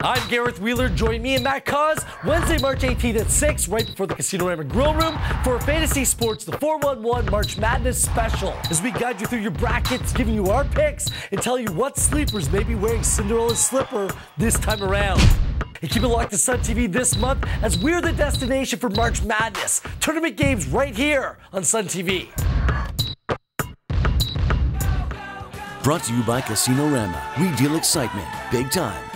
I'm Gareth Wheeler. Join me and Matt Cause Wednesday, March 18th at 6, right before the Casino-Rama Grill Room for Fantasy Sports, the 411 March Madness Special. As we guide you through your brackets, giving you our picks, and tell you what sleepers may be wearing Cinderella's slipper this time around. And keep it locked to Sun TV this month as we're the destination for March Madness. Tournament games right here on Sun TV. Brought to you by Casino-Rama. We deal excitement big time.